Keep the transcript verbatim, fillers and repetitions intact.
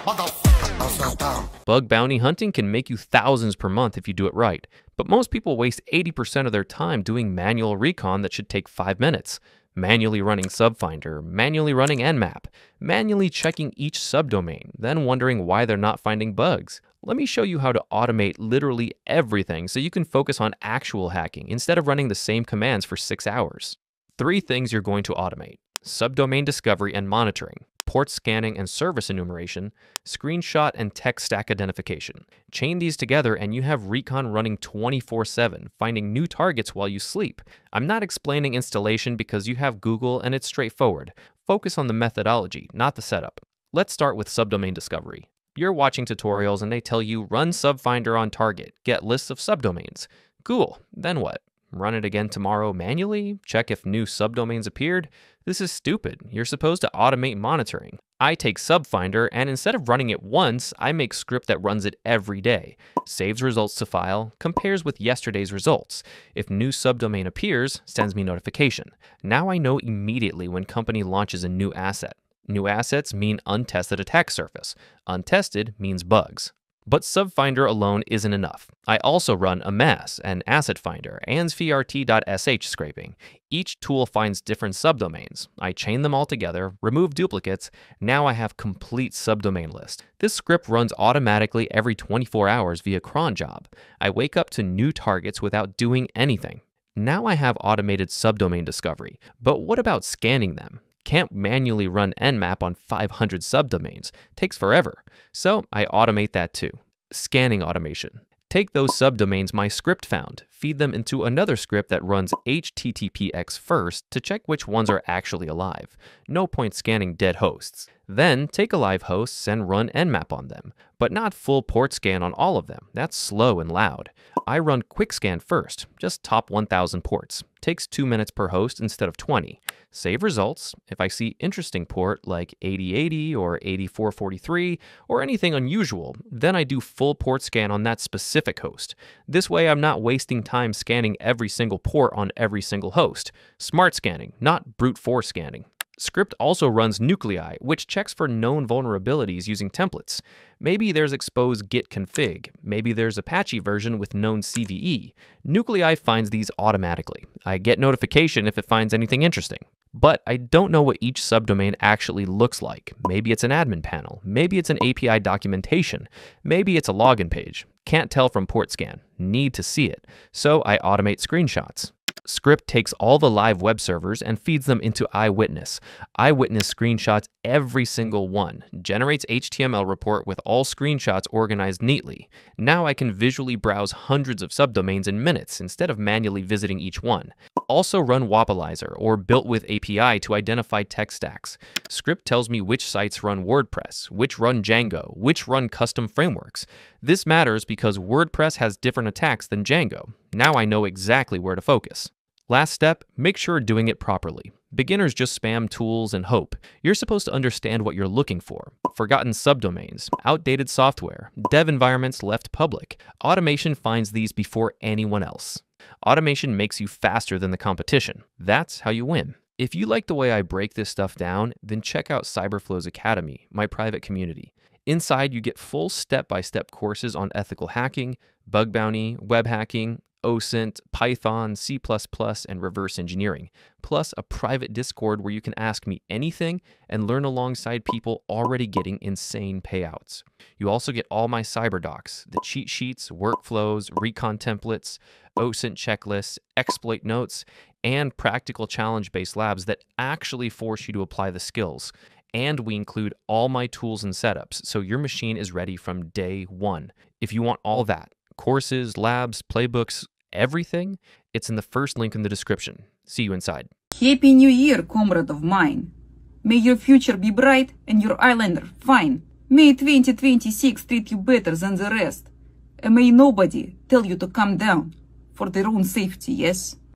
What the f***? That's so dumb. Bug bounty hunting can make you thousands per month if you do it right, but most people waste eighty percent of their time doing manual recon that should take five minutes. Manually running subfinder, manually running nmap, manually checking each subdomain, then wondering why they're not finding bugs. Let me show you how to automate literally everything so you can focus on actual hacking instead of running the same commands for six hours. Three things you're going to automate: subdomain discovery and monitoring, port scanning and service enumeration, screenshot and tech stack identification. Chain these together and you have recon running twenty-four seven, finding new targets while you sleep. I'm not explaining installation because you have Google and it's straightforward. Focus on the methodology, not the setup. Let's start with subdomain discovery. You're watching tutorials and they tell you run subfinder on target, get lists of subdomains. Cool, then what? Run it again tomorrow manually? Check if new subdomains appeared? This is stupid. You're supposed to automate monitoring. I take subfinder and instead of running it once, I make script that runs it every day. Saves results to file, compares with yesterday's results. If new subdomain appears, sends me notification. Now I know immediately when company launches a new asset. New assets mean untested attack surface. Untested means bugs. But subfinder alone isn't enough. I also run amass and asset finder and v r t dot s h scraping. Each tool finds different subdomains. I chain them all together, remove duplicates. Now I have complete subdomain list. This script runs automatically every twenty-four hours via cron job. I wake up to new targets without doing anything. Now I have automated subdomain discovery. But what about scanning them? Can't manually run nmap on five hundred subdomains. Takes forever. So I automate that too. Scanning automation. Take those subdomains my script found, feed them into another script that runs H T T P X first to check which ones are actually alive. No point scanning dead hosts. Then take alive hosts and run nmap on them, but not full port scan on all of them. That's slow and loud. I run quick scan first, just top one thousand ports. Takes two minutes per host instead of twenty. Save results. If I see interesting port like eighty eighty or eighty-four forty-three or anything unusual, then I do full port scan on that specific host. This way I'm not wasting time scanning every single port on every single host. Smart scanning, not brute force scanning. Script also runs nuclei, which checks for known vulnerabilities using templates. Maybe there's exposed git config. Maybe there's Apache version with known C V E. Nuclei finds these automatically. I get notification if it finds anything interesting. But I don't know what each subdomain actually looks like. Maybe it's an admin panel. Maybe it's an A P I documentation. Maybe it's a login page. Can't tell from port scan. Need to see it. So I automate screenshots. Script takes all the live web servers and feeds them into Eyewitness. Eyewitness screenshots every single one, generates H T M L report with all screenshots organized neatly. Now I can visually browse hundreds of subdomains in minutes instead of manually visiting each one. Also run Wapalizer or built with A P I to identify tech stacks. Script tells me which sites run WordPress, which run Django, which run custom frameworks. This matters because WordPress has different attacks than Django. Now I know exactly where to focus. Last step, make sure doing it properly. Beginners just spam tools and hope. You're supposed to understand what you're looking for. Forgotten subdomains, outdated software, dev environments left public. Automation finds these before anyone else. Automation makes you faster than the competition. That's how you win. If you like the way I break this stuff down, then check out CyberFlow's Academy, my private community. Inside, you get full step-by-step courses on ethical hacking, bug bounty, web hacking, O S I N T, Python, C plus plus, and reverse engineering, plus a private Discord where you can ask me anything and learn alongside people already getting insane payouts. You also get all my cyber docs, the cheat sheets, workflows, recon templates, O S I N T checklists, exploit notes, and practical challenge-based labs that actually force you to apply the skills. And we include all my tools and setups, so your machine is ready from day one. If you want all that, courses, labs, playbooks, everything, it's in the first link in the description. See you inside. Happy New Year, comrade of mine. May your future be bright and your Islander fine. May twenty twenty-six treat you better than the rest. And may nobody tell you to calm down for their own safety, yes?